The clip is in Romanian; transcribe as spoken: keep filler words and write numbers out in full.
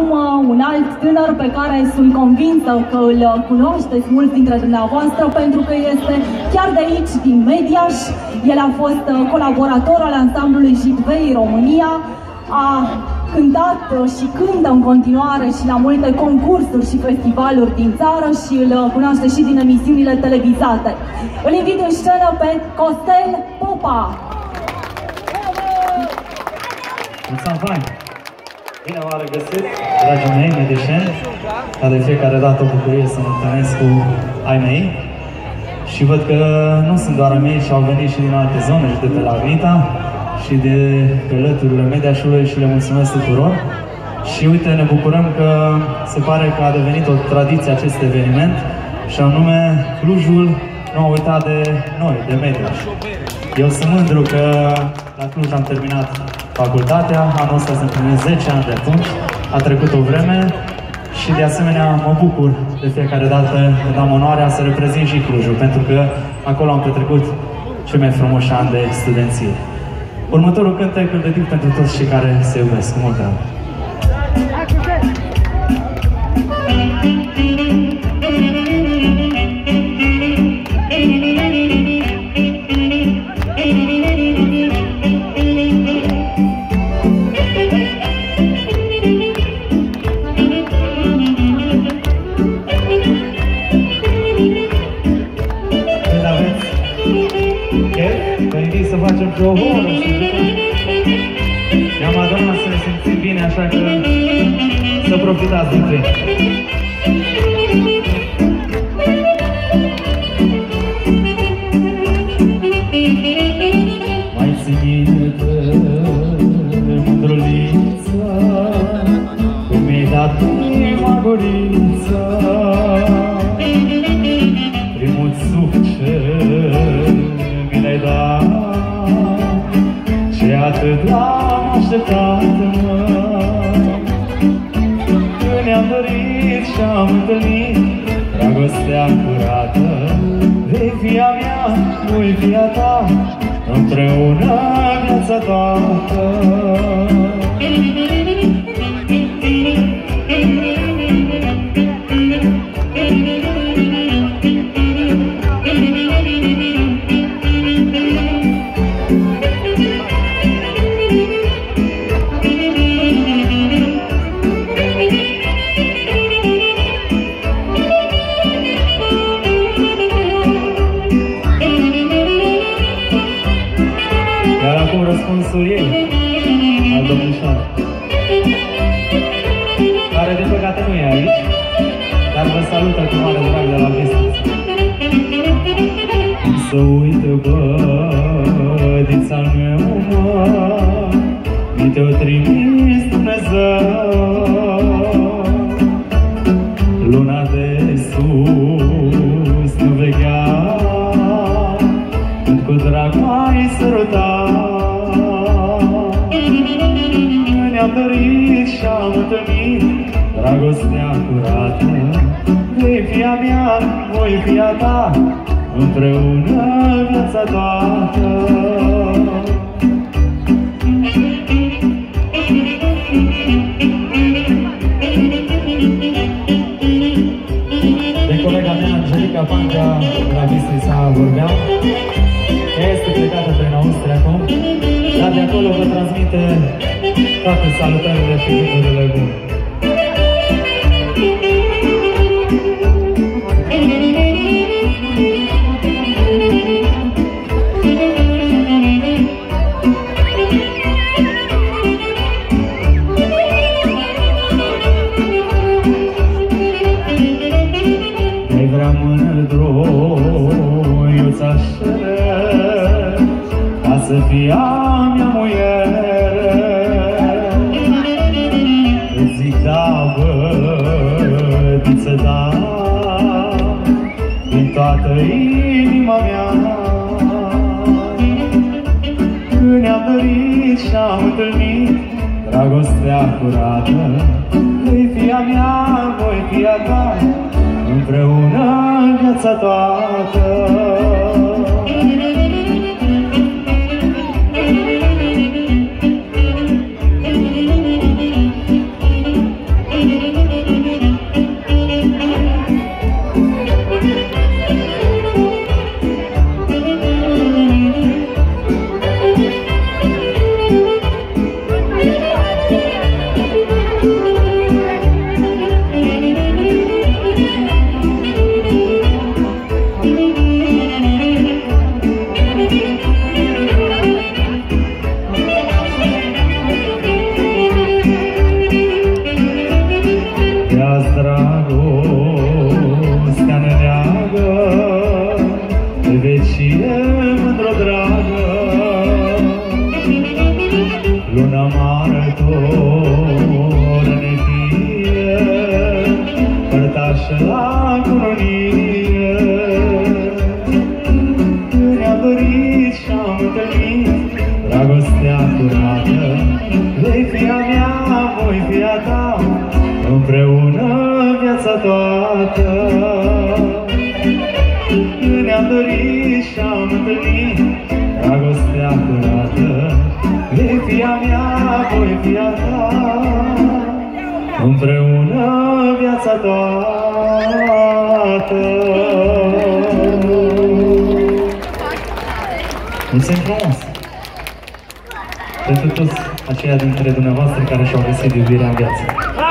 Un alt tânăr pe care sunt convinsă că îl cunoașteți mulți dintre dumneavoastră pentru că este chiar de aici, din Mediaș. El a fost colaborator al ansamblului Jitvei România, a cântat și cântă în continuare și la multe concursuri și festivaluri din țară și îl cunoaște și din emisiunile televizate. Îl invit în scenă pe Costel Popa! Mulțumesc! Bine v-am regăsit, dragii mei mediceni, ca de fiecare dată o bucurie să mă întâlnesc cu ai mei. Și văd că nu sunt doar ai mei și au venit și din alte zone, și de pe la Arnita, și de pe lăturile Mediașului și le mulțumesc tuturor. Și uite, ne bucurăm că se pare că a devenit o tradiție acest eveniment, și anume Clujul nu a uitat de noi, de Mediaș. Eu sunt mândru că la Cluj am terminat facultatea, anul ăsta se împlinesc zece ani de atunci, a trecut o vreme și de asemenea mă bucur de fiecare dată când am onoarea să reprezint și Clujul, pentru că acolo am petrecut cei mai frumoși ani de studenție. Următorul cântec îl dedic pentru toți cei care se iubesc, cu mult drag. O oră ne-am adunat să ne simțim bine, așa că să profitați dintre ei. Mai ține de mândrulița, cum mi-ai dat prima gurița, primul suc ce mi l-ai dat, și atât l-am așteptat, mă. Când ne-am dorit și-am întâlnit dragostea curată, vei fi a mea, nu-i fi a ta, împreună viața toată. Răspunsul ei, al domnișoară, care din păcate nu e aici, dar vă salută cu mare drag de la business. Să uită bădița-l meu, mă, mi te-o trimis Dumnezeu. Luna de sus nu veghea, când cu drag mai săruta. Ne-am dorit și-am întâlnit dragostea curată, vei fi a mea, voi fi a ta, împreună viața toată. De colega mea, Angelica Pancea, la Bistrița vorbeam, ea este plecată prin Austria acum, dar de acolo vă transmite toate salutările și gândurile bune. Ei vrea mândruiuța șere, ca să fie a mea muiere. Îți zic da, bădiță, da, din toată inima mea. Când ne-am dorit și-am întâlnit dragostea curată, vei fi a mea, voi fi a ta, împreună viața toată. Mulțumim frumos! Pentru toți aceia dintre dumneavoastră care și-au găsit iubirea în viață.